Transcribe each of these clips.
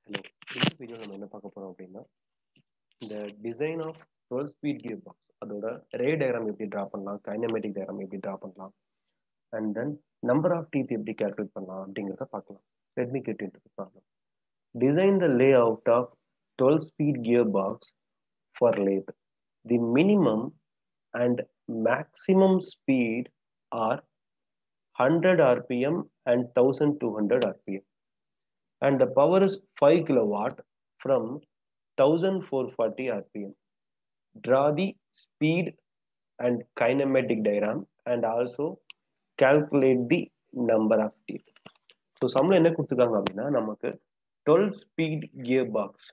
Hello. இந்த video நம்ம என்ன பார்க்க போறோம் அப்படின்னா இந்த design of 12 speed gear box அதோட ரே டயக்ராம் எப்படி டிரா பண்ணலாம், கைனமேட்டிக் டயக்ராம் எப்படி டிரா பண்ணலாம், and then number of teeth எப்படி கால்குலேட் பண்ணலாம் அப்படிங்கிறத பார்க்கலாம். Let me get into the problem. Design the layout of 12 speed gearbox for lathe. The minimum and maximum speed are 100 rpm and 1200 rpm. And the power is 5 kilowatt from 1440 rpm. Draw the speed and kinematic diagram and also calculate the number of teeth. So சம்மில் என்ன கொடுத்துருக்காங்க அப்படின்னா நமக்கு 12 speed gear box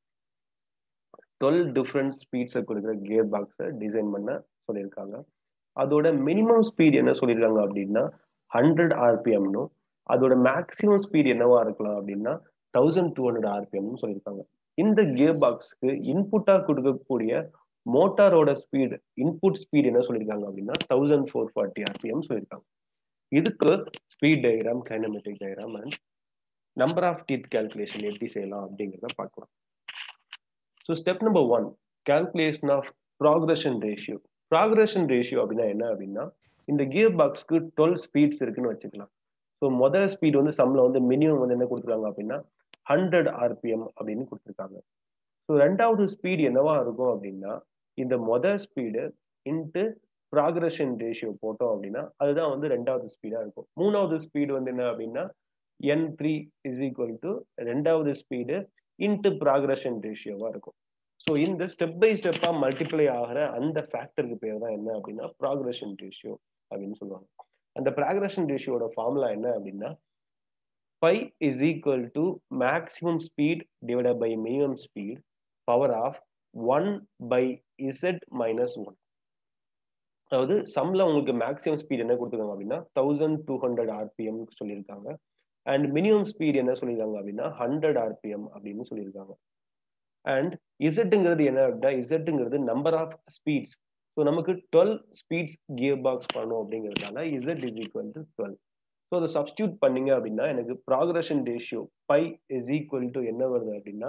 12 different ஸ்பீட்ஸை கொடுக்குற gear பாக்ஸை design பண்ண சொல்லியிருக்காங்க. அதோட மினிமம் ஸ்பீட் என்ன சொல்லியிருக்காங்க அப்படின்னா 100 ஆர்பிஎம்னும் அதோட மேக்சிமம் ஸ்பீட் என்னவா இருக்கலாம் அப்படின்னா 1200 ஆர்பிஎம்னு சொல்லியிருக்காங்க. இந்த கியர் பாக்ஸ்க்கு இன்புட்டா கொடுக்கக்கூடிய மோட்டாரோட ஸ்பீடு இன்புட் ஸ்பீட் என்ன சொல்லியிருக்காங்க அப்படின்னா 1440 ஆர்பிஎம் சொல்லியிருக்காங்க. இதுக்கு speed diagram, kinematic diagram and number of teeth calculation எப்படி செய்யலாம் அப்படிங்கிறத பார்க்கலாம். So step number 1, calculation of progression ratio. Progression ratio அப்படின்னா என்ன அப்படின்னா இந்த கியர் பாக்ஸ்க்கு 12 ஸ்பீட்ஸ் இருக்குன்னு வச்சுக்கலாம். ஸோ முதல் ஸ்பீட் வந்து சம்மில் வந்து மினிமம் வந்து என்ன கொடுத்துருக்காங்க அப்படின்னா 100 ஆர்பிஎம் அப்படின்னு கொடுத்துருக்காங்க. ஸோ ரெண்டாவது ஸ்பீடு என்னவா இருக்கும் அப்படின்னா இந்த முதல் ஸ்பீடு இன்ட்டு ப்ராக்ரஷன் ரேஷியோ போட்டோம் அப்படின்னா அதுதான் வந்து ரெண்டாவது ஸ்பீடா இருக்கும். மூணாவது ஸ்பீடு வந்து என்ன அப்படின்னா N3 இஸ் ஈக்குவல் டு ரெண்டாவது ஸ்பீடு இன்ட்டு ப்ராக்ரஷன் ரேஷியோவா இருக்கும். ஸோ இந்த ஸ்டெப் பை ஸ்டெப்பா மல்டிப்ளை ஆகிற அந்த ஃபேக்டருக்கு பேர் தான் என்ன அப்படின்னா ப்ராக்ரஷன் ரேஷியோ அப்படின்னு சொல்லுவாங்க. அந்த ப்ராக்ரஷன் ரேஷியோட ஃபார்முலா என்ன அப்படின்னா phi is equal to maximum speed divided by minimum speed power of 1 by z minus 1. அதாவது சம்ல உங்களுக்கு மேக்ஸிமம் ஸ்பீட் என்ன கொடுத்துருக்காங்க அப்படின்னா 1200 ஆர்பிஎம் சொல்லியிருக்காங்க. அண்ட் மினிமம் ஸ்பீட் என்ன சொல்லியிருக்காங்க அப்படின்னா 100 ஆர்பிஎம் அப்படின்னு சொல்லியிருக்காங்க. அண்ட் இசட்டுங்கிறது என்ன அப்படின்னா இசட்டுங்கிறது நம்பர் ஆஃப் ஸ்பீட்ஸ். ஸோ நமக்கு 12 ஸ்பீட்ஸ் கியர் பாக்ஸ் பண்ணணும் அப்படிங்கிறதுனால Z is equal to 12. So அதை சப்ஸ்டியூட் பண்ணீங்க அப்படின்னா எனக்கு progression ratio phi is equal to என்ன வருது அப்படின்னா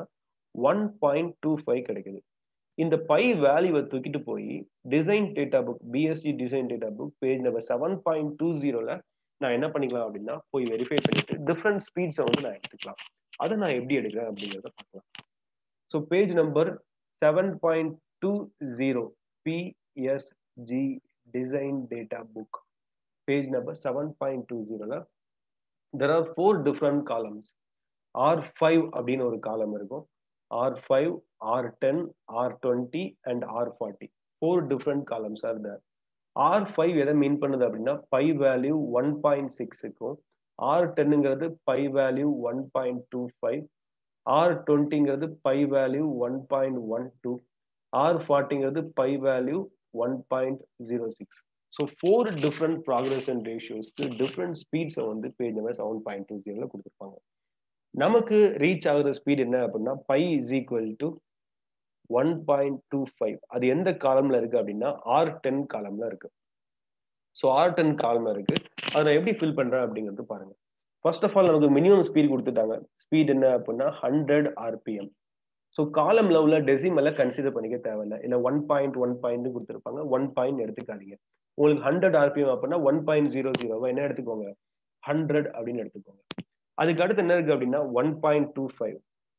1.25 கிடைக்குது. இந்த பை வேல்யூவை தூக்கிட்டு போய் design data book, PSG design data book page number 7.20ல நான் என்ன பண்ணிக்கலாம் அப்படின்னா போய் வெரிஃபை பண்ணிட்டு டிஃப்ரெண்ட் ஸ்பீட்ஸை வந்து நான் எடுத்துக்கலாம். அதை நான் எப்படி எடுக்கிறேன் அப்படிங்கிறத பார்க்கலாம். So page number 7.20 PSG design data book page number 7.20ல there are 4 different columns. R5 அப்படின்னு ஒரு காலம் இருக்கும். R5, R10, R20 and R40. 4 different columns are there. R5 எதை மீன் பண்ணுது அப்படின்னா பை வேல்யூ 1.6 இருக்கும். R10ங்கிறது பை வேல்யூ 1.25, R20ங்கிறது பை வேல்யூ 1.12, R40ங்கிறது phi value 1.06. So 4 different progression ரேஷியோஸ்க்கு டிஃப்ரெண்ட் ஸ்பீட்ஸை வந்து பேஜ் நம்பர் 7.20ல கொடுத்துருப்பாங்க. நமக்கு ரீச் ஆகுற ஸ்பீட் என்ன அப்படின்னா பை இஸ் ஈக்குவல் டு 1.25. அது எந்த காலம்ல இருக்கு அப்படின்னா R10 காலம்ல இருக்கு. ஸோ R10 காலம்ல இருக்கு. அதை நான் எப்படி ஃபில் பண்றேன் அப்படிங்கிறது பாருங்க. ஃபர்ஸ்ட் ஆஃப் ஆல் நமக்கு மினிமம் ஸ்பீட் கொடுத்துட்டாங்க. ஸ்பீட் என்ன அப்படின்னா 100 ஆர்பிஎம். ஸோ காலம்ல உள்ள டெசிமலை கன்சிடர் பண்ணிக்க தேவையில்லை. இல்லை 1.1 கொடுத்துருப்பாங்க, 1 பாயிண்ட் எடுத்துக்காதீங்க. உங்களுக்கு 100 ஆர்பிஎம் அப்படின்னா 1.00 என்ன எடுத்துக்கோங்க 100 அப்படின்னு எடுத்துக்கோங்க. அதுக்கு அடுத்து என்ன இருக்கு அப்படின்னா 1.25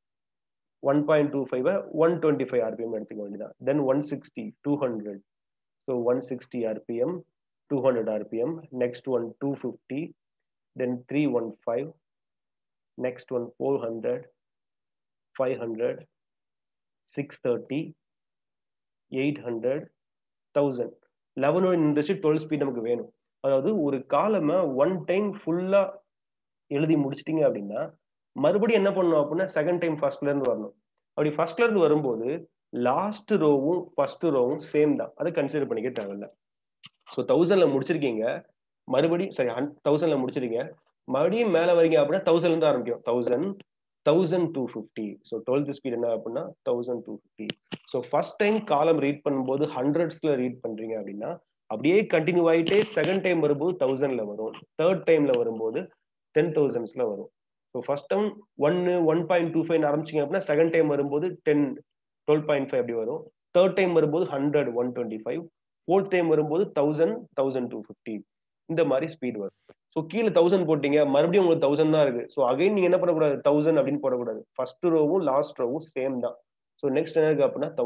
125 ஆர்பிஎம் எடுத்துக்க வேண்டியதான். Then 160 200. So 160 RPM 200 RPM. Next one 250, then 315, next one 400, 500, 630, 800, 1000. 11 industry 12 speed நமக்கு வேணும். அதாவது ஒரு காலமை 1 டைம் ஃபுல்லா எழுதி முடிச்சிட்டீங்க அப்படின்னா மறுபடியும் என்ன பண்ணணும் அப்படின்னா செகண்ட் டைம் ஃபர்ஸ்ட்ல இருந்து வரணும். அப்படி ஃபர்ஸ்ட்ல இருந்து வரும்போது லாஸ்ட் ரோவும் ஃபர்ஸ்ட் ரோவும் சேம் தான், அதை கன்சிடர் பண்ணிக்க தேவையில்லை. ஸோ 1000ல முடிச்சிருக்கீங்க, மறுபடியும் சரி 1000ல முடிச்சிருக்கீங்க, மறுபடியும் மேல வரீங்க அப்படின்னா 1000ல இருந்து ஆரம்பிக்கும். 1000, 1250. ஸோ 12th ஸ்பீட் என்ன அப்படின்னா 1250. So first time column read பண்ணும்போது ஹண்ட்ரட்ஸ்ல ரீட் பண்றீங்க அப்படின்னா அப்படியே கண்டினியூ ஆகிட்டே செகண்ட் டைம் வரும்போது 1000ல வரும், தேர்ட் டைம்ல வரும்போது 10,000ல வரும். ஸோ ஃபர்ஸ்ட் டைம் 1.25 ஆரம்பிச்சிங்க அப்படின்னா செகண்ட் டைம் வரும்போது 10 12.5 அப்படி வரும். தேர்ட் டைம் வரும்போது 100 125, ஃபோர்த் டைம் வரும்போது 1000 1250 இந்த மாதிரி ஸ்பீட் வரும். ஸோ கீழே 1000 போட்டீங்க, மறுபடியும் உங்களுக்கு 1000 தான் இருக்கு. ஸோ அகைன் நீங்க என்ன பண்ணக்கூடாது, 1000 அப்படின்னு போடக்கூடாது. ஃபர்ஸ்ட் ரோவும் லாஸ்ட் ரோவும் சேம் தான். ஸோ நெக்ஸ்ட் என்ன இருக்கு அப்படின்னா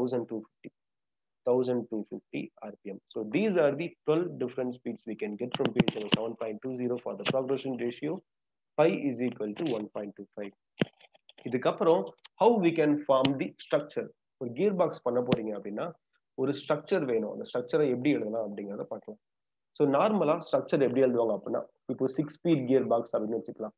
1250 RPM. So these are the 12 different speeds we can get from page 7.20 for the progression ratio pi is equal to 1.25. இதுக்கப்புறம் how we can form the structure. ஒரு gear box பண்ண போறீங்க அப்படின்னா ஒரு ஸ்ட்ரக்சர் வேணும். அந்த ஸ்ட்ரக்சரை எப்படி எழுதலாம் அப்படிங்கிறத பார்க்கலாம். ஸோ நார்மலா ஸ்ட்ரக்சர் எப்படி எழுதுவாங்க அப்படின்னா இப்போ 6 ஸ்பீட் கியர் பாக்ஸ் அப்படின்னு வச்சுக்கலாம்.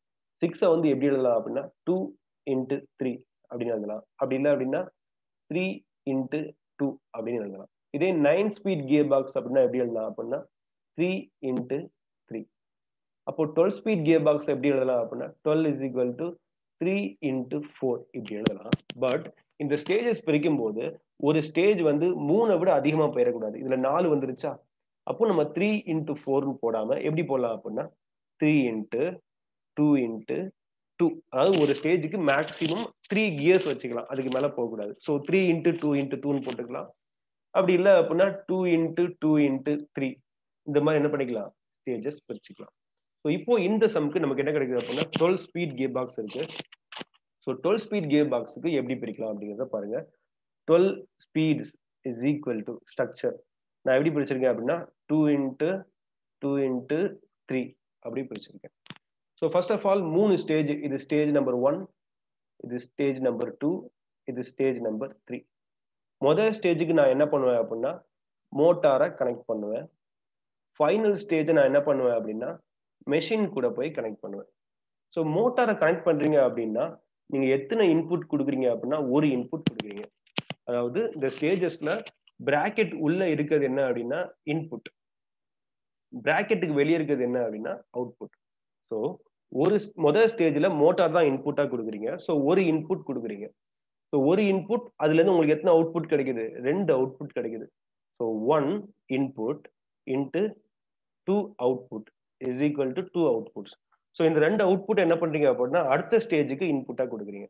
6 வந்து எப்படி எழுதலாம் அப்படின்னா 2 into 3 அப்படின்னு எழுதலாம். அப்படி இல்லை அப்படின்னா 3 into 2 அப்படின்னு எழுதலாம். இதே 9 ஸ்பீட் கியர் பாக்ஸ் அப்படின்னா எப்படி எழுதலாம் அப்படின்னா 3 into 3. அப்போ 12 ஸ்பீட் கியர் பாக்ஸ் எப்படி எழுதலாம் அப்படின்னா 12 is equal to 3 into 4 இப்படி எழுதலாம். பட் இந்த ஸ்டேஜஸ் பிரிக்கும் போது ஒரு ஸ்டேஜ் வந்து 3 விட அதிகமா போயிடக்கூடாது. இதுல 4 வந்துருச்சா, அப்போ நம்ம 3 into 4 போடாம எப்படி போடலாம் அப்படின்னா 3 into 2 into 2. அதாவது ஒரு ஸ்டேஜுக்கு மேக்ஸிமம் 3 கியர்ஸ் வச்சுக்கலாம், அதுக்கு மேல போகக்கூடாது. ஸோ 3 into 2 into 2 போட்டுக்கலாம். அப்படி இல்லை அப்படின்னா 2 into 2 into 3 இந்த மாதிரி என்ன பண்ணிக்கலாம், ஸ்டேஜஸ் பிரிச்சுக்கலாம். ஸோ இப்போ இந்த சம்க்கு நமக்கு என்ன கிடைக்குது அப்படின்னா 12 ஸ்பீட் கியர் பாக்ஸ் இருக்கு. ஸோ 12 ஸ்பீட் கியர் பாக்ஸுக்கு எப்படி பிரிக்கலாம் அப்படிங்கிறத பாருங்க. 12 speeds is equal to structure நான் எப்படி பிரிச்சிருக்கேன் அப்படின்னா 2 into 2 into 3 அப்படி பிரிச்சிருக்கேன். So first of all 3 stage. இது ஸ்டேஜ் நம்பர் 1, இது ஸ்டேஜ் நம்பர் 2, இது ஸ்டேஜ் நம்பர் 3. முதல் ஸ்டேஜுக்கு நான் என்ன பண்ணுவேன் அப்படின்னா மோட்டாரை கனெக்ட் பண்ணுவேன். ஃபைனல் ஸ்டேஜ் நான் என்ன பண்ணுவேன் அப்படின்னா மெஷின் கூட போய் கனெக்ட் பண்ணுவேன். ஸோ மோட்டாரை கனெக்ட் பண்றீங்க அப்படின்னா நீங்க எத்தனை இன்புட் கொடுக்குறீங்க அப்படின்னா ஒரு இன்புட் கொடுக்குறீங்க. அதாவது இந்த ஸ்டேஜஸ்ல பிராக்கெட் உள்ள இருக்கிறது என்ன அப்படின்னா இன்புட், பிராக்கெட்டுக்கு வெளியே இருக்கிறது என்ன அப்படின்னா அவுட்புட். ஸோ ஒரு முதல் ஸ்டேஜ்ல மோட்டார் தான் இன்புட்டா கொடுக்குறீங்க. ஸோ ஒரு இன்புட் கொடுக்குறீங்க. ஸோ ஒரு இன்புட் அதுல இருந்து உங்களுக்கு எத்தனை அவுட்புட் கிடைக்குது, 2 அவுட்புட் கிடைக்குது. So 1 input into 2 output is equal to 2 outputs. So இந்த 2 அவுட்புட் என்ன பண்றீங்க அப்படின்னா அடுத்த ஸ்டேஜுக்கு இன்புட்டா கொடுக்குறீங்க.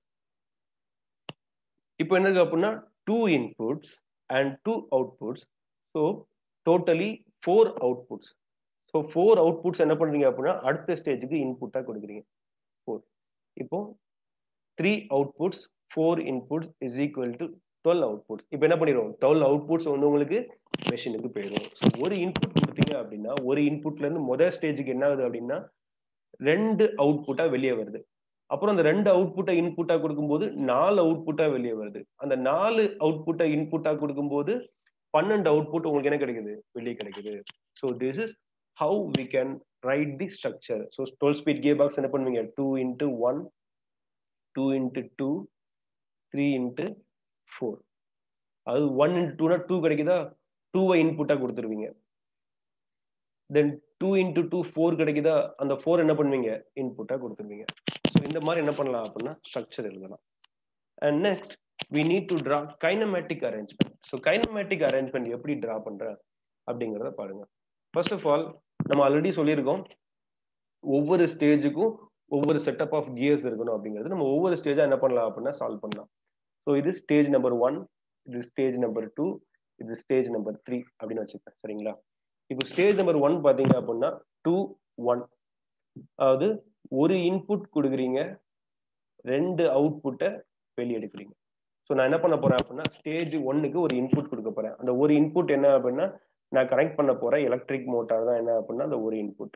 இப்போ என்ன இருக்கு அப்படின்னா 2 inputs and 2 outputs. So totally 4 outputs. So 4 outputs என்ன பண்றீங்க அப்படின்னா அடுத்த ஸ்டேஜுக்கு இன்புட்டா கொடுக்குறீங்க 4. இப்போ 3 outputs 4 inputs is equal to 12 outputs. இப்போ என்ன பண்ணிடுவோம், 12 அவுட்புட்ஸ் வந்து உங்களுக்கு மெஷினுக்கு போயிடும். ஸோ ஒரு இன்புட் கொடுத்தீங்க அப்படின்னா ஒரு இன்புட்ல இருந்து முதல் ஸ்டேஜுக்கு என்ன ஆகுது அப்படின்னா 2 அவுட்புட்டா வெளியே வருது. அப்புறம் அந்த 2 அவுட்புட்டை இன்புட்டா கொடுக்கும்போது 4 அவுட்புட்டா வெளியே வருது. அந்த 4 அவுட்புட்டை இன்புட்டா கொடுக்கும்போது 12 அவுட்புட் உங்களுக்கு என்ன கிடைக்குது, வெளியே கிடைக்குது. So this is how we can write the structure. So 12 speed gear box என்ன பண்ணுவீங்க 2 into 1, 2 into 2, 3 into 4. அது 1 into 2 னா 2 கிடைக்குதா, 2 இன்புட்டா கொடுத்துருவீங்க. தென் 2 into 2 4 கிடைக்குதா, அந்த 4 என்ன பண்ணுவீங்க இன்புட்டா கொடுத்துருவீங்க. ஸோ இந்த மாதிரி என்ன பண்ணலாம் அப்படின்னா ஸ்ட்ரக்சர் எழுதலாம். And next we need to draw kinematic arrangement. So kinematic arrangement எப்படி டிரா பண்றேன் அப்படிங்கிறத பாருங்க. ஃபர்ஸ்ட் ஆஃப் ஆல் நம்ம ஆல்ரெடி சொல்லியிருக்கோம் ஒவ்வொரு ஸ்டேஜுக்கும் ஒவ்வொரு செட்டப் ஆஃப் கியர்ஸ் இருக்கணும் அப்படிங்கிறது. நம்ம ஒவ்வொரு ஸ்டேஜா என்ன பண்ணலாம் அப்படின்னா சால்வ் பண்ணலாம். ஸோ இது ஸ்டேஜ் நம்பர் 1, இது ஸ்டேஜ் நம்பர் 2, இது ஸ்டேஜ் நம்பர் 3 அப்படின்னு வச்சுப்பேன். சரிங்களா? இப்போ ஸ்டேஜ் நம்பர் 1 பாத்தீங்க அப்படின்னா 2 1, அதாவது ஒரு இன்புட் கொடுக்குறீங்க, 2 அவுட்புட்டை வெளியே எடுக்கிறீங்க. ஸோ நான் என்ன பண்ண போறேன் அப்படின்னா ஸ்டேஜ் 1க்கு ஒரு இன்புட் கொடுக்க போறேன். அந்த ஒரு இன்புட் என்ன அப்படின்னா நான் கனெக்ட் பண்ண போற எலக்ட்ரிக் மோட்டார் தான் என்ன அப்படின்னா அந்த ஒரு இன்புட்.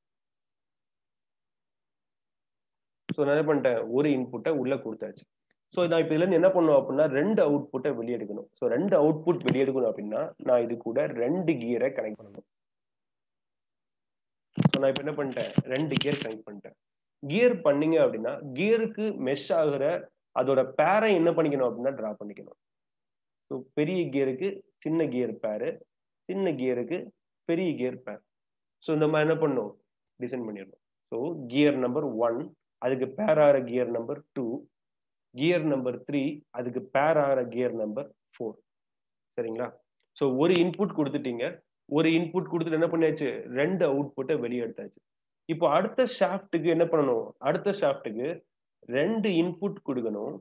ஸோ நான் என்ன பண்ணிட்டேன் ஒரு இன்புட்டை உள்ள கொடுத்தாச்சு. ஸோ நான் இப்போ இதுல இருந்து என்ன பண்ணுவோம் அப்படின்னா 2 அவுட்புட்டை வெளியே எடுக்கணும். ஸோ 2 அவுட்புட் வெளியே எடுக்கணும் அப்படின்னா நான் இது கூட 2 கியரை கனெக்ட் பண்ணணும். ஸோ நான் இப்போ என்ன பண்ணிட்டேன் 2 கியர் கனெக்ட் பண்ணிட்டேன். கியர் பண்ணீங்க அப்படின்னா கியருக்கு மெஷ் ஆகுற அதோட பேரை என்ன பண்ணிக்கணும் அப்படின்னா டிரா பண்ணிக்கணும். ஸோ பெரிய கியருக்கு சின்ன கியர் பேரு, சின்ன கியருக்கு பெரிய கியர் பேர். ஸோ இந்த மாதிரி என்ன பண்ணும் டிசைன் பண்ணிடணும். ஸோ கியர் நம்பர் 1 அதுக்கு பேர் ஆகிற கியர் நம்பர் 2, கியர் நம்பர் 3 அதுக்கு பேர் ஆகிற கியர் நம்பர் 4. சரிங்களா? ஸோ ஒரு இன்புட் கொடுத்துட்டீங்க, ஒரு இன்புட் கொடுத்துட்டு என்ன பண்ணியாச்சு 2 அவுட்புட்டை வெளியே எடுத்தாச்சு. இப்போ அடுத்த ஷாஃப்ட்டுக்கு என்ன பண்ணணும்? அடுத்த ஷாஃப்ட்டுக்கு 2 இன்புட் குடுக்கணும்.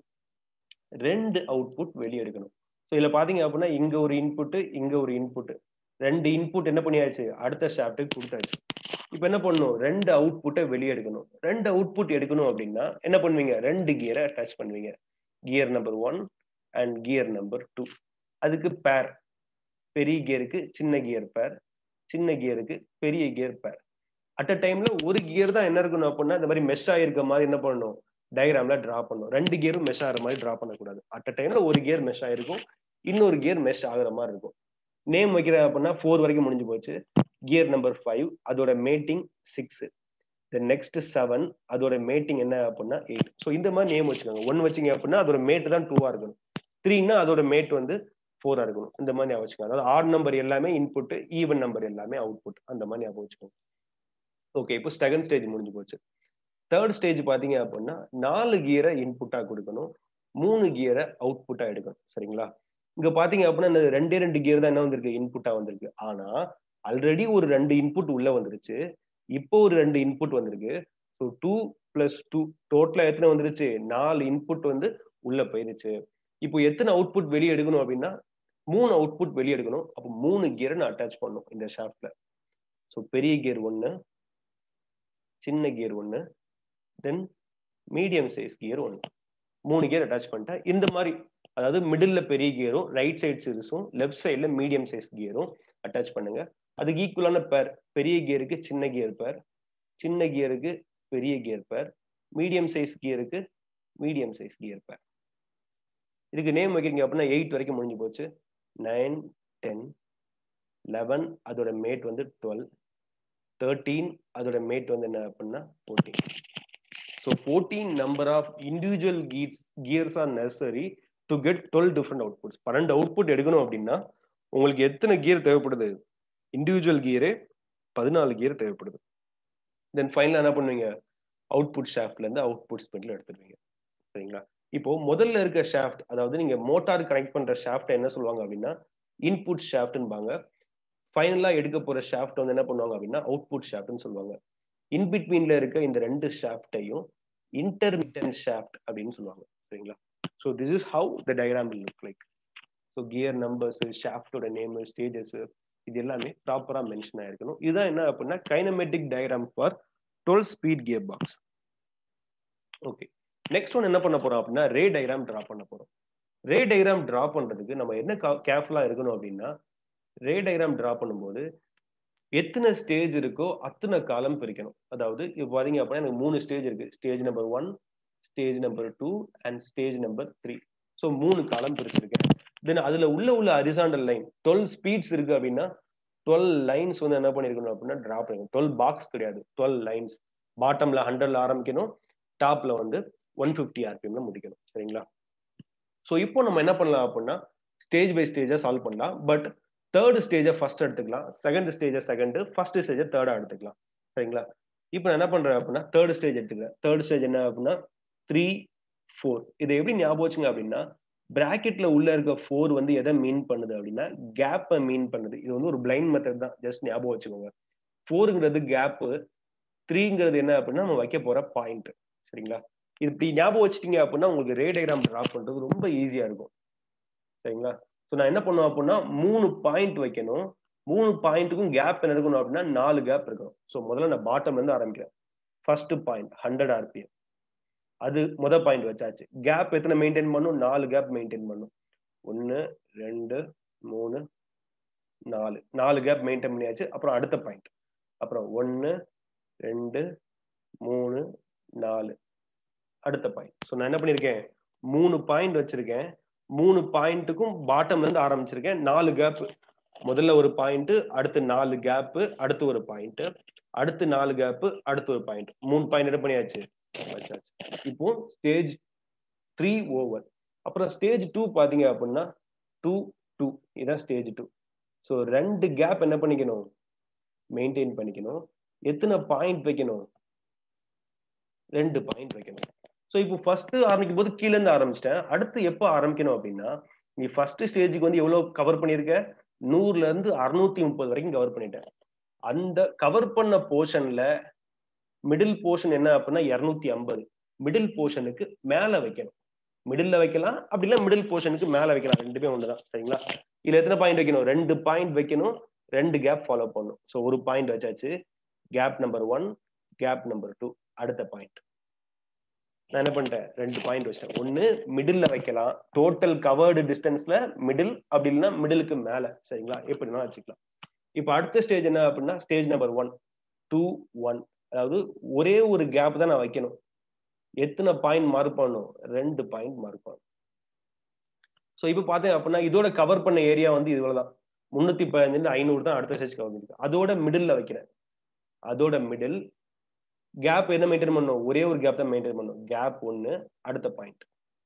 2 அவுட்புட் வெளிய எடுக்கணும். ஸோ இதுல பார்த்தீங்க அப்டின்னா, இங்க ஒரு இன்புட், இங்க ஒரு இன்புட். 2 இன்புட் என்ன பண்ணியாச்சு? அடுத்த ஷாஃப்ட்டுக்கு குடுத்தாச்சு. இப்ப என்ன பண்ணணும்? 2 அவுட்புட்ட வெளிய எடுக்கணும். 2 அவுட்புட் எடுக்கணும் அப்டின்னா, என்ன பண்ணுவீங்க? 2 கியர அட்டாச் பண்ணுவீங்க. Gear number 1 and gear number 2. அதுக்கு பேர். பெரிய கியருக்கு சின்ன கியர் பேர். சின்ன கியருக்கு பெரிய கியர் பேர். அட் அ டைம்ல ஒரு கியர் தான் என்ன இருக்கணும் அப்டின்னா, இந்த மாரி மெஷ் ஆயிருக்க மாரி என்ன பண்ணணும்? டயகிராம்ல டிரா பண்ணணும். 2 கியரும் மெஷ் ஆகுற மாரி டிரா பண்ணக்கூடாது. அட் அ டைம்ல ஒரு கியர் மெஷ் ஆயிருக்கும். இன்னொரு கியர் மெஷ் ஆகுற மாரி இருக்கும். நேம் வைக்கிற அப்டின்னா 4 வரைக்கும் முடிஞ்சு போச்சு. கியர் நம்பர் 5 அதோட மேட்டிங் 6. தென் நெக்ஸ்ட் 7 அதோட மேட்டிங் என்ன அப்டின்னா 8. சோ இந்த மாரி நேம் வச்சுக்கோங்க. 1 வச்சீங்க அப்டின்னா அதோட மேட் தான் 2ஆ இருக்கணும். 3ன்னா அதோட மேட் வந்து 4ஆ இருக்கணும். இந்த மாரி ஞாபகம் வச்சுக்கோங்க. அதாவது ஆட் நம்பர் எல்லாமே இன்புட், ஈவன் நம்பர் எல்லாமே அவுட்புட். அந்த மாரி ஞாபகம் வச்சுக்கோங்க. ஓகே. இப்போ செகண்ட் ஸ்டேஜ் முடிஞ்சு போச்சு. தேர்ட் ஸ்டேஜ் பார்த்தீங்க அப்டின்னா, 4 கியர இன்புட்டா குடுக்கணும். 3 கியர அவுட்புட்டா எடுக்கணும். சரிங்களா? இங்க பார்த்தீங்க அப்டின்னா, இந்த 2 கியர் தான் என்ன வந்திருக்கு? இன்புட்டா வந்திருக்கு. ஆனா, ஆல்ரெடி ஒரு 2 இன்புட் உள்ள வந்துருச்சு. இப்போ ஒரு 2 இன்புட் வந்திருக்கு. ஸோ 2 பிளஸ் 2 டோட்டலா எத்தன வந்துருச்சு? 4 இன்புட் வந்து உள்ள போயிருச்சு. இப்போ எத்தன அவுட்புட் வெளிய எடுக்கணும் அப்டின்னா, 3 அவுட்புட் வெளிய எடுக்கணும். அப்ப 3 கியர நான் அட்டாச் பண்ணணும் இந்த ஷாஃப்ட்ல. ஸோ பெரிய கியர் 1, சின்ன gear 1, then medium size gear 1. 3 gear attach பண்ணிட்டேன். இந்த மாரி அதாவது மிடில்ல பெரிய கியரும், ரைட் சைட் சிறுசும், லெஃப்ட் சைட்ல மீடியம் சைஸ் கியரும் அட்டாச் பண்ணுங்க. அதுக்கு ஈக்குவலான பேர். பெரிய கியருக்கு சின்ன கியர் பேர், சின்ன கியருக்கு பெரிய கியர் பேர், மீடியம் சைஸ் கியருக்கு மீடியம் சைஸ் கியர் பேர். இதுக்கு நேம் வைக்கிறீங்க அப்படின்னா 8 வரைக்கும் முடிஞ்சு போச்சு. 9, 10, 11 அதோட மேட் வந்து 12, 13 அதோட மேட் வந்து என்ன அப்படின்னா 14. So 14 number of individual gears are necessary to get 12 different outputs. 12 output எடுக்கணும் அப்படின்னா உங்களுக்கு எத்தனை கியர் தேவைப்படுது? இண்டிவிஜுவல் கியரே 14 கியர் தேவைப்படுது. தென் ஃபைனலா என்ன பண்ணுவீங்க? அவுட்புட் ஷாஃப்ட்ல இருந்து அவுட்புட் ஸ்பின்ல எடுத்துருவீங்க. சரிங்களா? இப்போ முதல்ல இருக்க ஷாஃப்ட் அதாவது நீங்க மோட்டார் கனெக்ட் பண்ற ஷாஃப்ட் என்ன சொல்லுவாங்க அப்படின்னா இன்புட் ஷாஃப்ட்ன்பாங்க. ஃபைனலா எடுக்க போற ஷாஃப்ட் வந்து என்ன பண்ணுவாங்க அப்படின்னா அவுட்புட் ஷாஃப்ட்னு சொல்லுவாங்க. இன் பிட்வீன்ல இருக்க இந்த 2 ஷாஃப்ட்டையும் இன்டர்மிட்டன்ட் ஷாஃப்ட் அப்படின்னு சொல்லுவாங்க. சரிங்களா? So this is how the diagram will look like. So gear numbers, ஷாஃப்டோட நேம், ஸ்டேஜஸ் இது எல்லாமே ப்ராப்பரா மென்ஷன் ஆயிருக்கணும். இதுதான் என்ன அப்படின்னா kinematic diagram for 12 speed gear box. Okay. Next one என்ன பண்ண போறோம் அப்படின்னா ரே டயக்ராம் டிரா பண்ண போறோம். ரே டயக்ராம் டிரா பண்றதுக்கு நம்ம என்ன கேர்ஃபுல்லா இருக்கணும் அப்படின்னா ரே டயக்ராம் டிரா பண்ணும்போது எத்தனை ஸ்டேஜ் இருக்கோ அத்தனை காலம் பிரிக்கணும். அதாவது இப்போ பாத்தீங்க அப்படின்னா எனக்கு 3 ஸ்டேஜ் இருக்கு. Stage number 1, stage number 2 and stage number 3. So 3 column பிரிச்சிருக்கேன். தென் அதுல உள்ள ஹரிசாண்டல் லைன் 12 ஸ்பீட்ஸ் இருக்கு அப்படின்னா 12 லைன்ஸ் வந்து என்ன பண்ணிருக்கணும் அப்படின்னா டிரா பண்ணிக்கணும். 12 பாக்ஸ் கிடையாது, 12 லைன்ஸ். பாட்டம்ல 100ல ஆரம்பிக்கணும், டாப்ல வந்து 150 ஆர்பிஎம்ல முடிக்கணும். சரிங்களா? ஸோ இப்போ நம்ம என்ன பண்ணலாம் அப்படின்னா ஸ்டேஜ் பை ஸ்டேஜா சால்வ் பண்ணலாம். பட் தேர்ட் ஸ்டேஜை ஃபர்ஸ்ட் எடுத்துக்கலாம், செகண்ட் ஸ்டேஜை செகண்ட், ஃபர்ஸ்ட் ஸ்டேஜை தேர்டா எடுத்துக்கலாம். சரிங்களா? இப்போ நான் என்ன பண்றேன் அப்படின்னா தேர்ட் ஸ்டேஜ் எடுத்துக்கிறேன். தேர்ட் ஸ்டேஜ் என்ன அப்படின்னா 3, 4. இதை எப்படி ஞாபகம் வச்சுங்க அப்படின்னா பிராக்கெட்ல உள்ள இருக்க 4 வந்து எதை மீன் பண்ணுது அப்படின்னா கேப்பை மீன் பண்ணுது. இது வந்து ஒரு பிளைண்ட் மெத்தட் தான், ஜஸ்ட் ஞாபகம் வச்சுக்கோங்க. 4ங்கிறது கேப், 3ங்கிறது என்ன அப்படின்னா நம்ம வைக்க போற பாயிண்ட். சரிங்களா? இது இப்படி ஞாபகம் வச்சுட்டீங்க அப்படின்னா உங்களுக்கு ரே டயக்ராம் டிரா பண்றது ரொம்ப ஈஸியா இருக்கும். சரிங்களா? ஸோ நான் என்ன பண்ணுவேன் அப்படின்னா 3 பாயிண்ட் வைக்கணும். 3 பாயிண்ட்டுக்கும் கேப் என்ன இருக்கணும் அப்படின்னா 4 கேப் இருக்கணும். ஸோ முதல்ல நான் பாட்டம்ல இருந்து ஆரம்பிக்கிறேன். First point 100 RPM. அது பாயிண்ட் வச்சாச்சு. கேப் எத்தனை மெயின்டைன் பண்ணும்? 4 கேப் மெயின்டைன் பண்ணும். 1, 2, 3, 4. 4 கேப் மெயின்டைன் பண்ணியாச்சு. அப்புறம் அடுத்த பாயிண்ட். அப்புறம் 1, 2, 3, 4. அடுத்த பாயிண்ட். ஸோ நான் என்ன பண்ணிருக்கேன்? 3 பாயிண்ட் வச்சிருக்கேன். 3 பாயிண்ட்டுக்கும் பாட்டம்ல இருந்து ஆரம்பிச்சிருக்கேன். 4 கேப். முதல்ல ஒரு பாயிண்ட், அடுத்து 4 கேப், அடுத்து ஒரு பாயிண்ட், அடுத்து 4 கேப், அடுத்து ஒரு பாயிண்ட். 3 பாயிண்ட் என்ன பண்ணியாச்சு? வச்சாச்சு. இப்போ ஸ்டேஜ் 3 ஓவர். அப்புறம் ஸ்டேஜ் 2 பாத்தீங்க அப்படின்னா 2, 2. இதான் ஸ்டேஜ் 2. ஸோ 2 கேப் என்ன பண்ணிக்கணும்? மெயின்டைன் பண்ணிக்கணும். எத்தனை பாயிண்ட் வைக்கணும்? 2 பாயிண்ட் வைக்கணும். ஸோ இப்போ ஃபர்ஸ்ட் ஆரம்பிக்கும் போது கீழ இருந்து ஆரம்பிச்சிட்டேன். அடுத்து எப்போ ஆரம்பிக்கணும் அப்படின்னா நீ ஃபர்ஸ்ட் ஸ்டேஜுக்கு வந்து எவ்வளவு கவர் பண்ணிருக்க? 100ல இருந்து 630 வரைக்கும் கவர் பண்ணிட்டேன். அந்த கவர் பண்ண போர்ஷன்ல மிடில் போர்ஷன் என்ன அப்படின்னா 250. மிடில் போர்ஷனுக்கு மேல வைக்கணும். மிடில்ல வைக்கலாம், அப்படி இல்ல மிடில் போர்ஷனுக்கு மேல வைக்கலாம். ரெண்டுமே ஒண்ணுதான். சரிங்களா? இதுல எத்தனை பாயிண்ட் வைக்கணும்? 2 பாயிண்ட் வைக்கணும், 2 கேப் ஃபாலோ பண்ணணும். ஸோ ஒரு பாயிண்ட் வச்சாச்சு. Gap number 1, gap number 2. அடுத்த பாயிண்ட் நான் என்ன பண்ணிட்டேன்? 2 பாயிண்ட் வச்சிட்டேன். ஒன்னு மிடில்ல வைக்கலாம், டோட்டல் கவர்டு டிஸ்டன்ஸ்ல மிடில், அப்படி இல்லைன்னா மிடிலுக்கு மேல. சரிங்களா? எப்படின்னா வச்சுக்கலாம். இப்ப அடுத்த ஸ்டேஜ் என்ன அப்படின்னா ஸ்டேஜ் நம்பர் 1, 2, 1. அதாவது ஒரே ஒரு கேப் தான் நான் வைக்கணும். எத்தனை பாயிண்ட் மார்க் பண்ணணும்? 2 பாயிண்ட் மார்க் பண்ணணும். ஸோ இப்போ பார்த்தேன் அப்படின்னா இதோட கவர் பண்ண ஏரியா வந்து இவ்வளவுதான். 315 500 தான் அடுத்த ஸ்டேஜ் கவர் பண்ணிருக்கு. அதோட மிடில்ல வைக்கிறேன். அதோட மிடில் கேப் என்ன மெயின்டைன் பண்ணணும்? ஒரே ஒரு கேப் தான் மெயின்டைன் பண்ணணும். கேப் 1, அடுத்த பாயிண்ட்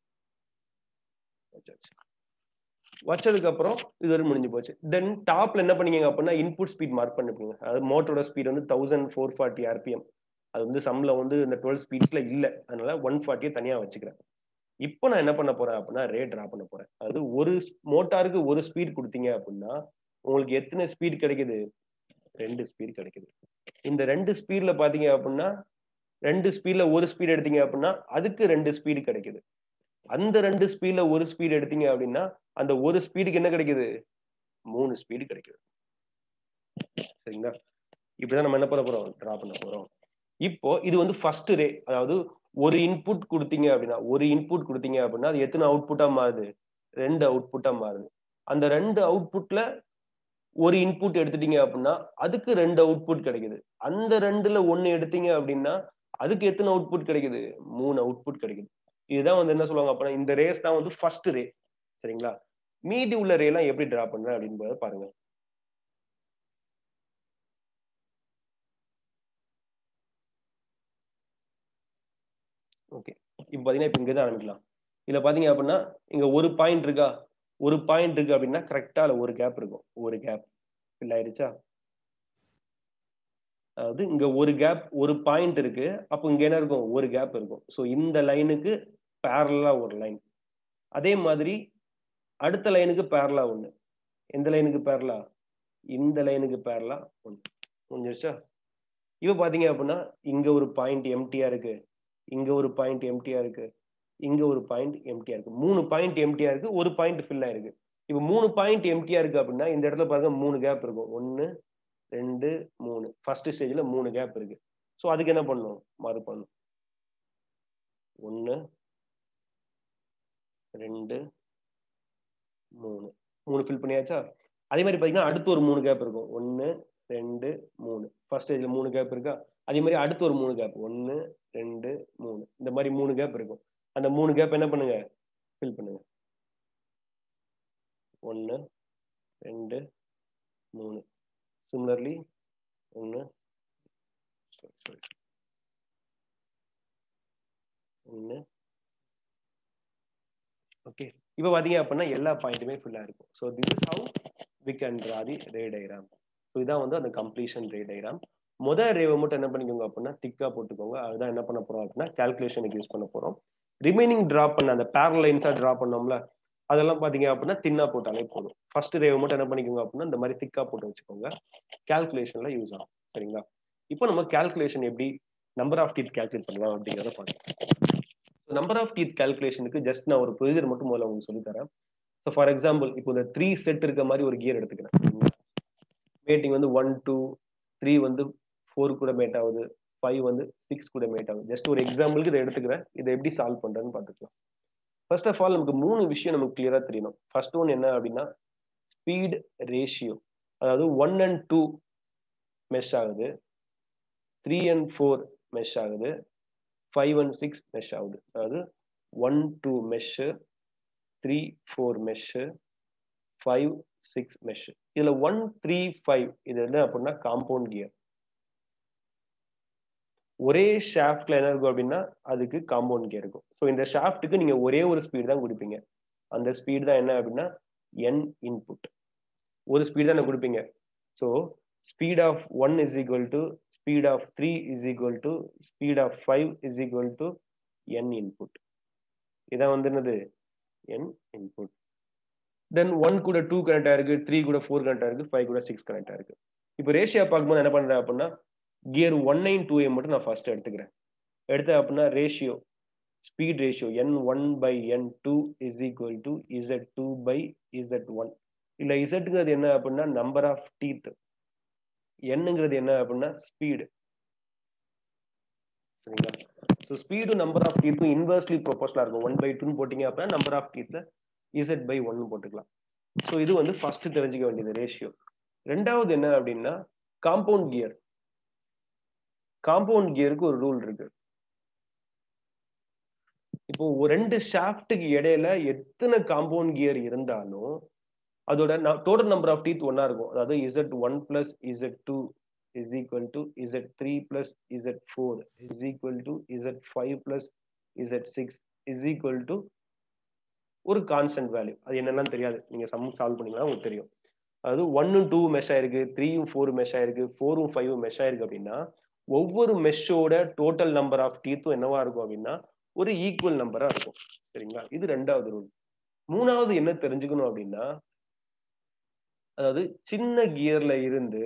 வச்சதுக்கு அப்புறம் இது வரை முடிஞ்சு போச்சு. தென் டாப்ல என்ன பண்ணீங்க அப்படின்னா இன்புட் ஸ்பீட் மார்க் பண்ணிருப்பீங்க. அதாவது மோட்டரோட ஸ்பீட் வந்து 1440 RPM. அது வந்து சம்ல வந்து இந்த 12 ஸ்பீட்ஸ்ல இல்ல, அதனால 140 தனியா வச்சுக்கிறேன். இப்போ நான் என்ன பண்ண போறேன் அப்படின்னா ரே டிரா பண்ண போறேன். அதாவது ஒரு மோட்டாருக்கு ஒரு ஸ்பீட் கொடுத்தீங்க அப்படின்னா உங்களுக்கு எத்தனை ஸ்பீட் கிடைக்குது? 2 ஸ்பீட் கிடைக்குது. இந்த 2 ஸ்பீட்ல பாத்தீங்க அப்படின்னா 2 ஸ்பீட்ல ஒரு ஸ்பீட் எடுத்தீங்க அப்படின்னா அதுக்கு 2 ஸ்பீடு கிடைக்குது. அந்த 2 ஸ்பீட்ல ஒரு ஸ்பீட் எடுத்தீங்க அப்படின்னா அந்த ஒரு ஸ்பீடுக்கு என்ன கிடைக்குது? 3 ஸ்பீடு கிடைக்குது. சரிங்களா? இப்படிதான் நம்ம என்ன பண்ண போறோம்? டிரா பண்ண போறோம். இப்போ இது வந்து ஃபர்ஸ்ட் ரே. அதாவது ஒரு இன்புட் கொடுத்தீங்க அப்படின்னா அது எத்தனை அவுட்புட்டா மாறுது? 2 அவுட்புட்டா மாறுது. அந்த 2 அவுட்புட்ல ஒரு இன்புட் எடுத்துட்டீங்க அப்படின்னா அதுக்கு 2 அவுட்புட் கிடைக்குது. அந்த 2ல 1 எடுத்தீங்க அப்படின்னா அதுக்கு எத்தனை அவுட்புட் கிடைக்குது? 3 அவுட்புட் கிடைக்குது. இதுதான் வந்து என்ன சொல்லுவாங்க அப்படின்னா இந்த ரேஸ் தான் வந்து ஃபர்ஸ்ட் ரே. சரிங்களா? மீதி உள்ள ரே எல்லாம் எப்படி டிரா பண்றேன் அப்படின்னு பாருங்க. ஓகே, இப்போ பாத்தீங்கன்னா இப்போ இங்கதான் ஆரம்பிக்கலாம். இதுல பாத்தீங்க அப்படின்னா இங்க ஒரு பாயிண்ட் இருக்கா? ஒரு பாயிண்ட் இருக்கு அப்படின்னா கரெக்டா ஒரு கேப் இருக்கும். ஒரு கேப் ஃபில் ஆயிருச்சா? அதாவது இங்க ஒரு கேப், ஒரு பாயிண்ட் இருக்கு. அப்போ இங்க என்ன இருக்கும்? ஒரு கேப் இருக்கும். ஸோ இந்த லைனுக்கு பேரலா ஒரு லைன். அதே மாதிரி அடுத்த லைனுக்கு பேரலா ஒண்ணு. எந்த லைனுக்கு பேரலா? இந்த லைனுக்கு பேரலா ஒண்ணு. முடிஞ்சிருச்சா? இப்ப பாத்தீங்க அப்படின்னா இங்க ஒரு பாயிண்ட் எம்டியா இருக்கு, இங்க ஒரு பாயிண்ட் எம்டியா இருக்கு, இங்க ஒரு பாயிண்ட் எம்டியா இருக்கு. 3 பாயிண்ட் எம்டியா இருக்கு, ஒரு பாயிண்ட் ஃபில் ஆயிருக்கு. இப்ப 3 பாயிண்ட் எம்டியா இருக்கு அப்படின்னா இந்த இடத்துல பாருங்க 3 கேப் இருக்கும். 1, 2, 3. ஃபர்ஸ்ட் ஸ்டேஜ்ல 3 கேப் இருக்கு. சோ அதுக்கு என்ன பண்ணணும்? மார்க் பண்ணணும். 1, 2, 3. 3 ஃபில் பண்ணியாச்சா? அதே மாதிரி பாத்தீங்கன்னா அடுத்து ஒரு 3 கேப் இருக்கும். 1, 2, 3. ஃபர்ஸ்ட் ஸ்டேஜ்ல 3 கேப் இருக்கா? அதே மாதிரி அடுத்து ஒரு 3 கேப். 1, 2, 3. இந்த மாதிரி 3 கேப் இருக்கும். அந்த 3 கேப் என்ன பண்ணுங்க? ஃபில் பண்ணுங்க. 1, 2, 3. சிமிலர்லி 1, 1. ஓகே, இப்போ பாத்தீங்க அப்படின்னா எல்லா பாயிண்ட்டுமே ஃபில் ஆயிருக்கும். So this is how we can draw the ray diagram. So இதான் வந்து அந்த கம்ப்ளீஷன் ரே டயக்ராம். முதல் ரேவை மட்டும் என்ன பண்ணிக்கோங்க அப்படின்னா திக்கா போட்டுக்கோங்க. அதுதான் என்ன பண்ண போறோம் அப்படின்னா கால்குலேஷனுக்கு யூஸ் பண்ண போறோம். ரிமைனிங் டிரா பண்ண அந்த பேரல் லைன்ஸா டிரா பண்ணோம்ல, அதெல்லாம் பாத்தீங்க அப்படின்னா தின்னா போட்டாலே போதும். ஃபர்ஸ்ட் ரேவை மட்டும் என்ன பண்ணிக்கோங்க அப்படின்னா இந்த மாதிரி திக்கா போட்டு வச்சுக்கோங்க. கால்குலேஷன்ல யூஸ் ஆகும். சரிங்களா? இப்போ நம்ம கால்குலேஷன் எப்படி நம்பர் ஆஃப் டீத் கால்குலேட் பண்ணலாம் அப்படிங்கிறத பார்க்கலாம். நம்பர் ஆஃப் டீத் கால்குலேஷனுக்கு ஜஸ்ட் நான் ஒரு ப்ரொசீஜர் மட்டும் முதல்ல உங்களுக்கு சொல்லி தரேன். ஸோ ஃபார் எக்ஸாம்பிள் இப்போ இந்த 3 செட் இருக்க மாதிரி ஒரு கியர் எடுத்துக்கிறேன். மேட்டிங் வந்து 1, 2, 3 வந்து 4 கூட மேட் ஆகுது, 5 வந்து 6 கூட மேட் ஆகுது. ஜஸ்ட் ஒரு எக்ஸாம்பிளுக்கு இதை எடுத்துக்கிறேன். இதை எப்படி சால்வ் பண்றேன்னு பார்த்துக்கலாம். ஃபர்ஸ்ட் ஆஃப் ஆல் நமக்கு 3 விஷயம் நமக்கு கிளியரா தெரியணும். ஃபர்ஸ்ட் ஒன் என்ன அப்படின்னா ஸ்பீட் ரேஷியோ. அதாவது 1 and 2 மெஷ் ஆகுது, 3 and 4 மெஷ் ஆகுது, 5 and 6 மெஷ் ஆகுது. அதாவது 1, 2 மெஷ், 3, 4 மெஷ், 5, 6 மெஷ். இதுல 1, 3, 5 இது என்ன அப்படின்னா காம்பவுண்ட் கியர். ஒரே ஷாஃப்ட்ல என்ன இருக்கும் அப்படின்னா அதுக்கு காம்பவுண்ட் கியர் இருக்கும். ஸோ இந்த ஷாஃப்ட்டுக்கு நீங்க ஒரே ஒரு ஸ்பீட் தான் கொடுப்பீங்க. அந்த ஸ்பீட் தான் என்ன அப்படின்னா n இன்புட். ஒரு ஸ்பீட் தான் கொடுப்பீங்க. So speed of 1 is equal to speed of 3 is equal to speed of 5 is equal to n input. இதான் வந்து என்னது? n input. தென் 1 கூட 2 கனெக்ட் ஆயிருக்கு, 3 கூட 4 கனெக்ட் ஆயிருக்கு, 5 கூட 6 கனெக்ட் ஆயிருக்கு. இப்போ ரேஷியோ பார்க்கும்போது என்ன பண்றேன் அப்படின்னா கியர் 1A 2A மட்டும் நான் ஃபர்ஸ்ட் எடுத்துக்கிறேன். எடுத்தேன் அப்படின்னா ratio speed ratio N1/N2 is equal to Z2/Z1. இல்ல இசட்ங்கிறது என்ன அப்படின்னா நம்பர் ஆஃப் டீத், என்னங்கிறது என்ன அப்படின்னா ஸ்பீடு. சரிங்களா? ஸோ ஸ்பீடும் நம்பர் ஆஃப் டீத்தும் இன்வெர்ஸ்லி ப்ரொபோஷனலா இருக்கும். 1/2 போட்டீங்க அப்படின்னா நம்பர் ஆஃப் டீத்ல Z/1 போட்டுக்கலாம். ஸோ இது வந்து ஃபர்ஸ்ட் தெரிஞ்சுக்க வேண்டியது ரேஷியோ. ரெண்டாவது என்ன அப்படின்னா காம்பவுண்ட் கியர். காம்பவுண்ட் கியருக்கு ஒரு ரூல் இருக்கு. இப்போ ரெண்டு ஷாஃப்ட்டுக்கு இடையில எத்தனை காம்பவுண்ட் கியர் இருந்தாலும் அதோட டோட்டல் நம்பர் ஆஃப் டீத் ஒன்னா இருக்கும். அதாவது Z1 plus Z2 is equal to Z3 plus Z4 is equal to Z5 plus Z6 is equal to ஒரு கான்ஸ்டன்ட் வேல்யூ. அது என்னன்னு தெரியாது, நீங்க சம் சால்வ் பண்ணீங்கன்னா உங்களுக்கு தெரியும். அதாவது 1 2 மெஷ் ஆயிருக்கு, 3 4 மெஷ் ஆயிருக்கு, 4 5 மெஷ் ஆயிருக்கு அப்படின்னா ஒவ்வொரு மெஷ்ஷோட டோட்டல் நம்பர் ஆஃப் டீத்தும் என்னவா இருக்கும் அப்படின்னா ஒரு ஈக்குவல் நம்பரா இருக்கும். சரிங்களா? இது ரெண்டாவது ரூல். மூணாவது என்ன தெரிஞ்சுக்கணும் அப்படின்னா, அதாவது சின்ன கியர்ல இருந்து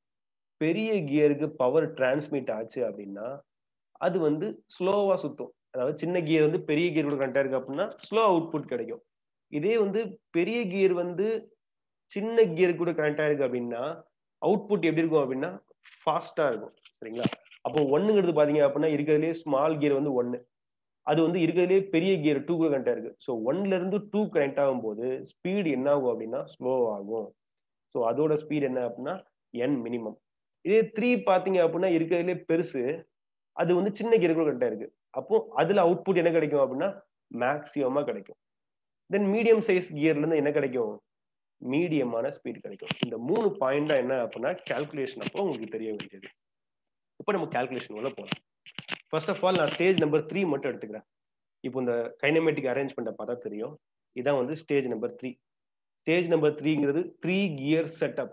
பெரிய கியருக்கு பவர் டிரான்ஸ்மிட் ஆச்சு அப்படின்னா அது வந்து ஸ்லோவா சுத்தும். அதாவது சின்ன கியர் வந்து பெரிய கியர் கூட கனெக்ட் இருக்கு அப்படின்னா ஸ்லோ அவுட்புட் கிடைக்கும். இதே வந்து பெரிய கியர் வந்து சின்ன கியர் கூட கனெக்ட் ஆயிருக்கு அப்படின்னா அவுட்புட் எப்படி இருக்கும் அப்படின்னா ஃபாஸ்டா இருக்கும். சரிங்களா? அப்போ ஒண்ணுங்கிறது பாத்தீங்க அப்படின்னா இருக்கிறதுலே ஸ்மால் கியர் வந்து 1, அது வந்து இருக்கிறதுலே பெரிய கியர் 2 கூட கனெக்ட் ஆயிருக்கு. ஸோ 1ல இருந்து 2 கனெக்ட் ஆகும்போது ஸ்பீடு என்ன ஆகும் அப்படின்னா ஸ்லோ ஆகும். ஸோ அதோட ஸ்பீட் என்ன அப்படின்னா n மினிமம். இதே 3 பாத்தீங்க அப்படின்னா இருக்கிறதுலே பெருசு, அது வந்து சின்ன கியர் கூட கனெக்ட் ஆயிருக்கு. அப்போ அதுல அவுட்புட் என்ன கிடைக்கும் அப்படின்னா மேக்ஸிமமா கிடைக்கும். தென் மீடியம் சைஸ் கியர்ல இருந்து என்ன கிடைக்கும்? மீடியமான ஸ்பீட் கிடைக்கும். இந்த 3 பாயிண்ட் தான் என்ன அப்படின்னா கால்குலேஷன் அப்போ உங்களுக்கு தெரிய வேண்டியது. இப்போ நம்ம கால்குலேஷன் உள்ள போலாம். ஃபர்ஸ்ட் ஆஃப் ஆல் நான் ஸ்டேஜ் நம்பர் 3 மட்டும் எடுத்துக்கிறேன். இப்போ இந்த கைனமேட்டிக் அரேஞ்ச்மெண்ட்டை பார்த்தா தெரியும். இதான் வந்து ஸ்டேஜ் நம்பர் 3. ஸ்டேஜ் நம்பர் 3ங்கிறது 3 கியர் செட்டப்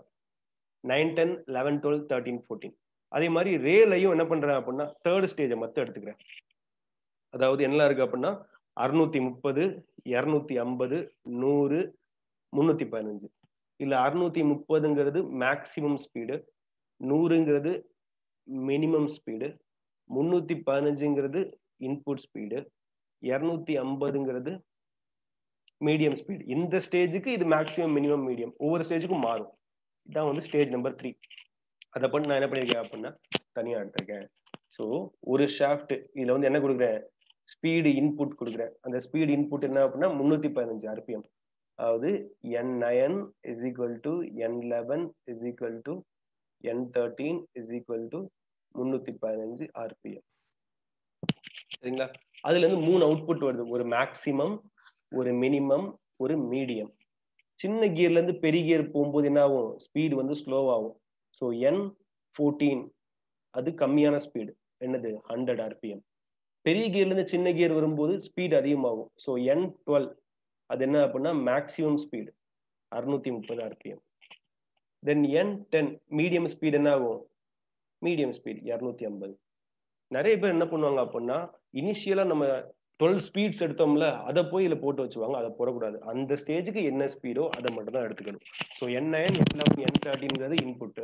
9 10 11 12 13 14. அதே மாதிரி ரேலையும் என்ன பண்றேன் அப்படின்னா தேர்ட் ஸ்டேஜை மட்டும் எடுத்துக்கிறேன். அதாவது என்ன இருக்கு அப்படின்னா 630 250 100 315. இல்ல 630ங்கிறது மேக்சிமம் ஸ்பீடு, 100ங்கிறது மினிமம் ஸ்பீடு, 315ங்கிறது இன்புட் ஸ்பீடு, 250ங்கிறது மீடியம் ஸ்பீடு. இந்த ஸ்டேஜுக்கு இது மேக்சிமம் மினிமம் மீடியம் ஒவ்வொரு ஸ்டேஜுக்கும் மாறும். இதான் வந்து ஸ்டேஜ் நம்பர் 3. அதை பண்ணி நான் என்ன பண்ணிருக்கேன் அப்படின்னா தனியா எடுத்திருக்கேன். ஸோ ஒரு ஷாஃப்ட் இதுல வந்து என்ன கொடுக்குறேன்? ஸ்பீடு இன்புட் கொடுக்குறேன். அந்த ஸ்பீடு இன்புட் என்ன அப்படின்னா 315 RPM. அதாவது N9 is equal to N11 is equal to N13 is equal to 315 RPM. சரிங்களா? அதுல இருந்து 3 அவுட்புட் வருது. ஒரு மேக்சிமம், ஒரு மினிமம், ஒரு மீடியம். சின்ன கியர்ல இருந்து பெரிய கியர் போகும்போது என்ன ஆகும்? ஸ்பீடு வந்து ஸ்லோ ஆகும். ஸோ N14 அது கம்மியான ஸ்பீடு, என்னது 100 RPM. பெரிய கியர்ல இருந்து சின்ன கியர் வரும்போது ஸ்பீடு அதிகமாகும். ஸோ N12 அது என்ன அப்படின்னா maximum speed 630 RPM. Then N10 medium speed என்ன ஆகும்? Medium speed 250. நிறைய பேர் என்ன பண்ணுவாங்க அப்படின்னா இனிஷியலா நம்ம 12 ஸ்பீட்ஸ் எடுத்தோம்ல அதை போய் இதுல போட்டு வச்சுவாங்க. அதை போடக்கூடாது. அந்த ஸ்டேஜுக்கு என்ன ஸ்பீடோ அதை மட்டும் தான் எடுத்துக்கணும். ஸோ N9 N11 N13ங்கிறது input,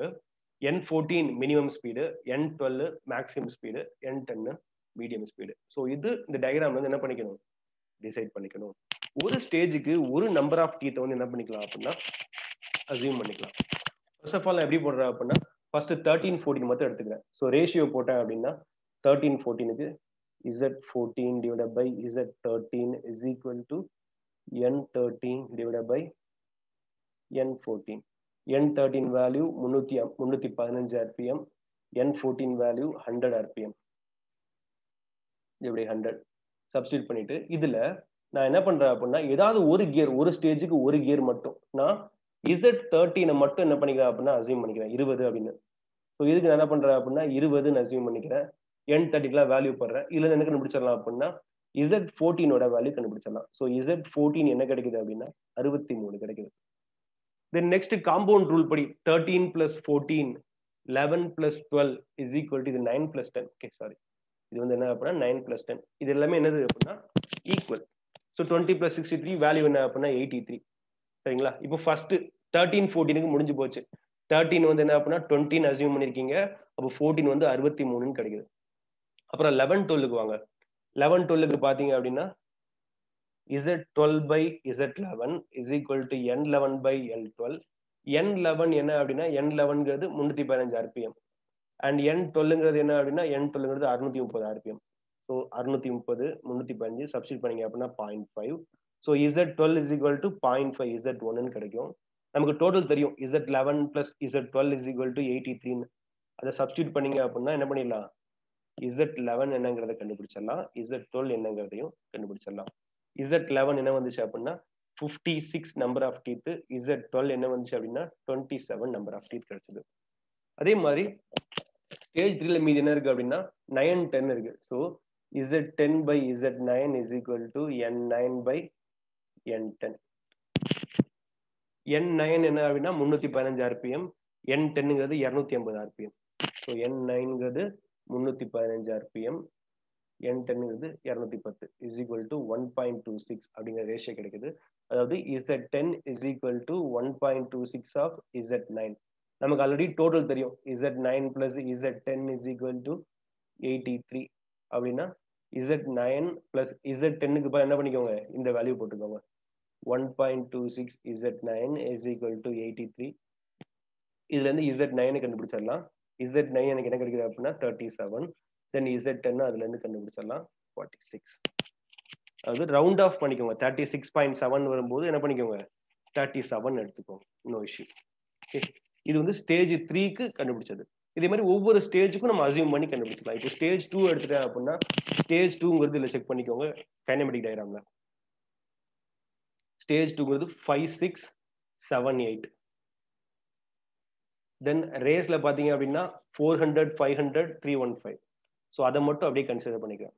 N14 minimum speed, N12 maximum speed, N10 medium speed. So இது இந்த டயக்ராம் வந்து என்ன பண்ணிக்கணும்? டிசைட் பண்ணிக்கணும். ஒரு ஸ்டேஜுக்கு ஒரு நம்பர் ஆஃப் டீத்தை வந்து என்ன பண்ணிக்கலாம் அப்படின்னா அசியூம் பண்ணிக்கலாம். ஃபர்ஸ்ட் ஆஃப் ஆல் நான் எப்படி போடுறேன் அப்படின்னா ஃபர்ஸ்ட் 13 14 மட்டும் எடுத்துக்கிறேன். ஸோ ரேஷியோ போட்டேன் அப்படின்னா 13 14க்கு Z14 divided by Z13 is equal to N13 divided by N14. N13 value 315 RPM, N14 value 100 RPM. இப்படி 100 சப்ஸ்டிட் பண்ணிட்டு இதுல நான் என்ன பண்றேன் அப்படின்னா ஏதாவது ஒரு கியர், ஒரு ஸ்டேஜுக்கு ஒரு கியர் மட்டும் நான் Z13 மட்டும் என்ன பண்ணிக்கிறேன் அப்படின்னா அசியூம் பண்ணிக்கிறேன் 20 அப்படின்னு. ஸோ இதுக்கு நான் என்ன பண்றேன் அப்படின்னா 20ன்னு அசியூம் பண்ணிக்கிறேன். N30 வேல்யூ போடுறேன். இதுல என்ன கண்டுபிடிச்சிடலாம் அப்படின்னா Z14ஓட வேல்யூ கண்டுபிடிச்சிடலாம். ஸோ Z14 என்ன கிடைக்குது அப்படின்னா 63 கிடைக்குது. தென் நெக்ஸ்ட் காம்பவுண்ட் ரூல் படி 13 plus 14 11 plus 12 is equal to இது 9 plus 10. ஓகே சாரி, இது வந்து என்ன அப்படின்னா 9 plus 10. இது எல்லாமே என்னது அப்படின்னா ஈக்குவல். ஸோ 20 plus 63 வேல்யூ என்ன அப்படின்னா 83. சரிங்களா? இப்போ ஃபர்ஸ்ட் 13 14க்கு முடிஞ்சு போச்சு. 13 வந்து என்ன அப்படின்னா 20ன்னு அசியூம் பண்ணிருக்கீங்க, அப்போ 14 வந்து 63ன்னு கிடைக்குது. அப்புறம் 11 12க்கு வாங்க. 11 12க்கு பாத்தீங்க அப்படின்னா Z12 by Z11 is equal to N11 by L12. N11 என்ன அப்படின்னா N11ங்கிறது 315 RPM அண்ட் N12ங்கிறது என்ன அப்படின்னா N12ங்கிறது 630 RPM. ஸோ 630 315 சப்ஸ்டிட் பண்ணீங்க அப்படின்னா 0.5. So Z12 is equal to 0.5 Z1ன்னு கிடைக்கும். நமக்கு டோட்டல் தெரியும் Z11 plus Z12 is equal to 83. அதை சப்ஸ்டிட் பண்ணீங்க அப்படின்னா என்ன பண்ணிடலாம், Z11 என்னங்கிறத கண்டுபிடிச்சிடலாம், Z12 என்னங்கிறதையும் கண்டுபிடிச்சிடலாம். Z11 என்ன வந்துச்சு அப்படின்னா 56 நம்பர் ஆஃப் டீத், Z12 என்ன வந்துச்சு அப்படின்னா 27 நம்பர் ஆஃப் டீத் கிடைச்சது. அதே மாதிரி ஸ்டேஜ் 3ல மீதி என்ன இருக்கு அப்படின்னா 9 10 இருக்கு. So Z10 by Z9 is equal to N9 by N10. N9 என்ன அப்படின்னா 315 RPM, N10ங்கிறது 250 RPM. ஸோ N9ங்கிறது 315 RPM, N10ங்கிறது 210 is equal to 1.26 அப்படிங்கிற ரேஷியோ கிடைக்குது. அதாவது Z10 is equal to 1.26 of Z9. நமக்கு ஆல்ரெடி டோட்டல் தெரியும், Z9 plus Z10 is equal to 83 அப்படின்னா Z9 plus Z10க்கு என்ன பண்ணிக்கோங்க, இந்த வேல்யூ போட்டுக்கோங்க. 1.26 Z9 is equal to 83. இதுல இருந்து Z9 கண்டுபிடிச்சிடலாம். Z9 எனக்கு என்ன கிடைக்குது அப்படின்னா 37. தென் Z10 அதுல இருந்து கண்டுபிடிச்சிடலாம் 46. அதாவது ரவுண்ட் ஆஃப் பண்ணிக்கோங்க. 36.7 வரும்போது என்ன பண்ணிக்கோங்க 37 எடுத்துக்கோங்க. No issue. இது வந்து ஸ்டேஜ் 3க்கு கண்டுபிடிச்சது. இதே மாதிரி ஒவ்வொரு ஸ்டேஜுக்கும் நம்ம அசியூம் பண்ணி கண்டுபிடிச்சிக்கலாம். இப்போ ஸ்டேஜ் 2 எடுத்துட்டேன் அப்படின்னா ஸ்டேஜ் 2ங்கிறது இல்லை செக் பண்ணிக்கோங்க கைனமெட்டிக் டயக்ராம்ல. ஸ்டேஜ் 2ங்கிறது 5 6 7 8. தென் ரேஸ்ல பாத்தீங்க அப்படின்னா 400 500 315. ஸோ அதை மட்டும் அப்படியே கன்சிடர் பண்ணிக்கலாம்.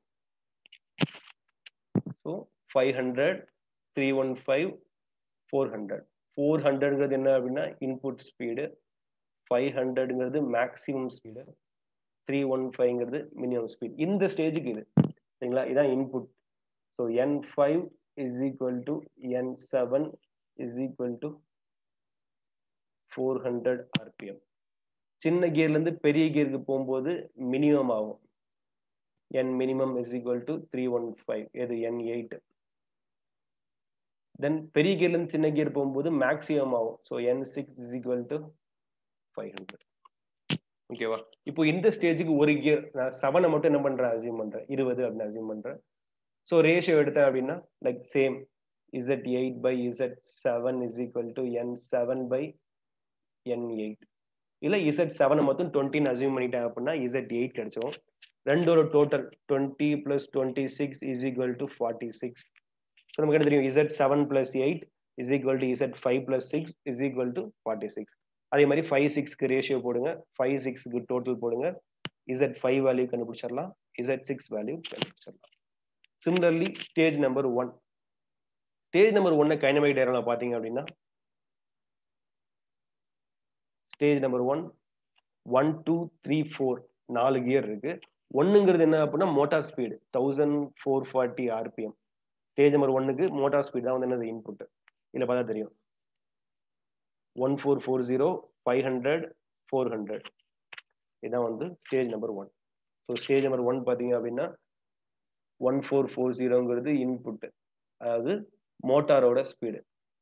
ஸோ 500 315 400. 400ங்கிறது என்ன அப்படின்னா இன்புட் ஸ்பீடு, 500ங்கிறது மேக்ஸிமம் ஸ்பீடு, 315ங்கிறது மினிமம் ஸ்பீட். இந்த ஸ்டேஜுக்கு இது சரிங்களா, இதான் input. So N5 is equal to N7 is equal to 400 RPM. சின்ன கியர்ல இருந்து பெரிய கியருக்கு போகும்போது மினிமம் ஆகும். N minimum is equal to 315. இது N8. தென் பெரிய கியர்ல இருந்து சின்ன கியர் போகும்போது மேக்ஸிமம் ஆகும். So N6 is equal to 500. ஓகேவா? இப்போ இந்த ஸ்டேஜுக்கு ஒரு கியர் நான் 7 மட்டும் என்ன பண்றேன் அசியூம் பண்றேன் 20 அப்படின்னு அசியூம் பண்றேன். ஸோ ரேஷியோ எடுத்தேன் அப்படின்னா like same Z8 by Z7 is equal to N7 by N8. இல்ல Z7 மட்டும் 20 அசியூம் பண்ணிட்டேன் அப்படின்னா Z8 கிடைச்சிடும். ரெண்டோட total 20 plus 26 is equal to 46. So நமக்கு என்ன தெரியும், Z7 plus 8 is equal to Z5 plus 6 is equal to 46. அதே மாதிரி 5 6க்கு ரேஷியோ போடுங்க, 5 6க்கு டோட்டல் போடுங்க, Z5 வேல்யூ கண்டுபிடிச்சிடலாம், Z6 வேல்யூ கண்டுபிடிச்சிடலாம். Similarly stage number 1. Stage number 1 kinematic டயக்ராம்ல பாத்தீங்க அப்படின்னா ஸ்டேஜ் நம்பர் 1 1 2 3 4 4 கியர் இருக்கு. ஒன்னுங்கிறது என்ன அப்படின்னா motor speed 1440 RPM. Stage number 1க்கு மோட்டார் ஸ்பீட் தான் வந்து என்னது இன்புட். இதுல பார்த்தா தெரியும் 1440 500 400. இதான் வந்து stage number 1. So stage number 1 பாத்தீங்க அப்படின்னா 1440ங்கிறது இன்புட், அதாவது மோட்டாரோட ஸ்பீடு.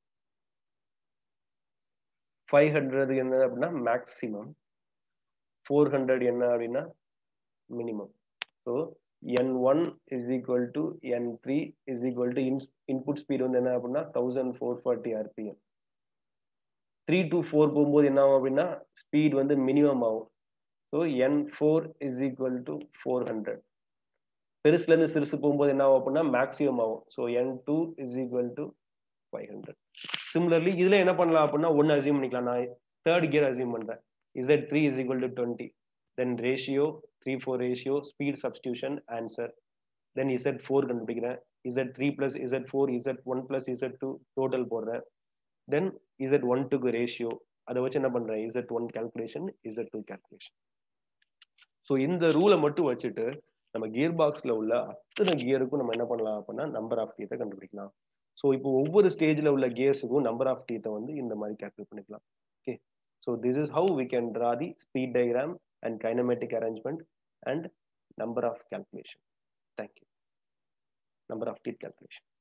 500 என்ன அப்படின்னா மேக்சிமம், 400 என்ன அப்படின்னா minimum. So N1 is equal to N3 is equal to input speed வந்து என்ன அப்படின்னா 1440 RPM. 3 to 4 போகும்போது என்ன ஆகும் அப்படின்னா ஸ்பீட் வந்து மினிமம் ஆகும். So N4 is equal to 400. பெருசுல இருந்து சிறுசு போகும்போது என்ன ஆகும் அப்படின்னா மேக்ஸிமம் ஆகும். So N2 is equal to 500. Similarly இதுல என்ன பண்ணலாம் அப்படின்னா ஒன்னு அசியூம் பண்ணிக்கலாம். நான் தேர்ட் கியர் அசியூம் பண்றேன். Z3 is equal to 20. Then ratio 3:4 ratio, speed substitution, answer. Then Z4 கண்டுபிடிக்கிறேன், Z3 plus Z4 Z1 plus Z2 total போடுறேன். தென் Z12க்கு ரேஷியோ, அதை வச்சு என்ன பண்றேன் Z1 calculation Z2 calculation. So இந்த ரூலை மட்டும் வச்சுட்டு நம்ம கியர் பாக்ஸ்ல உள்ள அத்தனை கியருக்கும் நம்ம என்ன பண்ணலாம் அப்படின்னா நம்பர் ஆஃப் டீத்தை கண்டுபிடிக்கலாம். ஸோ இப்போ ஒவ்வொரு ஸ்டேஜ்ல உள்ள கியர்ஸுக்கும் நம்பர் ஆஃப் டீத்தை வந்து இந்த மாதிரி கால்குலேட் பண்ணிக்கலாம். Okay, so this is how we can draw the speed diagram and kinematic arrangement and number of calculation. Thank you. Number of teeth calculation.